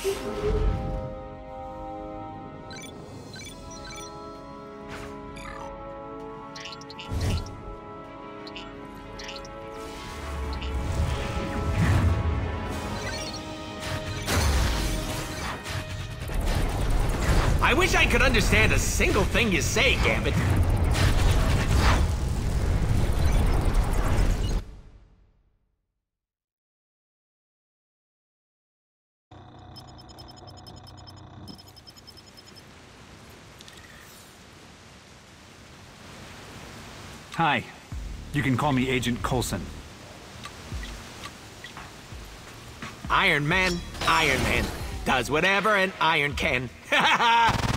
I wish I could understand a single thing you say, Gambit. Hi. You can call me Agent Coulson. Iron Man does whatever an iron can. Ha ha ha!